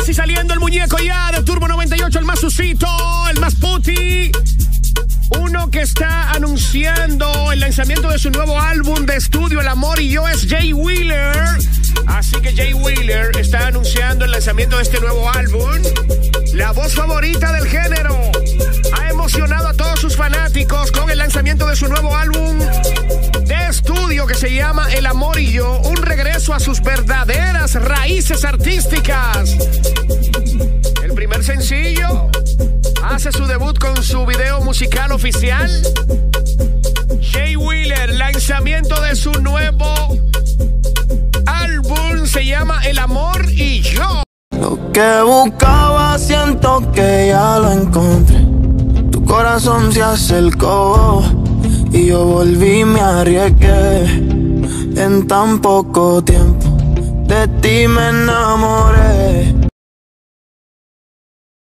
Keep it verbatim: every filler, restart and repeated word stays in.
Casi saliendo el muñeco ya de Turbo noventa y ocho, el más susito, el más puti. Uno que está anunciando el lanzamiento de su nuevo álbum de estudio, El Amor y Yo, es Jay Wheeler. Así que Jay Wheeler está anunciando el lanzamiento de este nuevo álbum. La voz favorita del género ha emocionado a todos sus fanáticos con el lanzamiento de su nuevo álbum de estudio que se llama El Amor y Yo, un regreso a sus verdaderas raíces artísticas. El primer sencillo hace su debut con su video musical oficial. Jay Wheeler, lanzamiento de su nuevo álbum, se llama El Amor y Yo. Lo que buscaba siento que ya lo encontré. Tu corazón se acercó y yo volví y me arriesgué. En tan poco tiempo de ti me enamoré.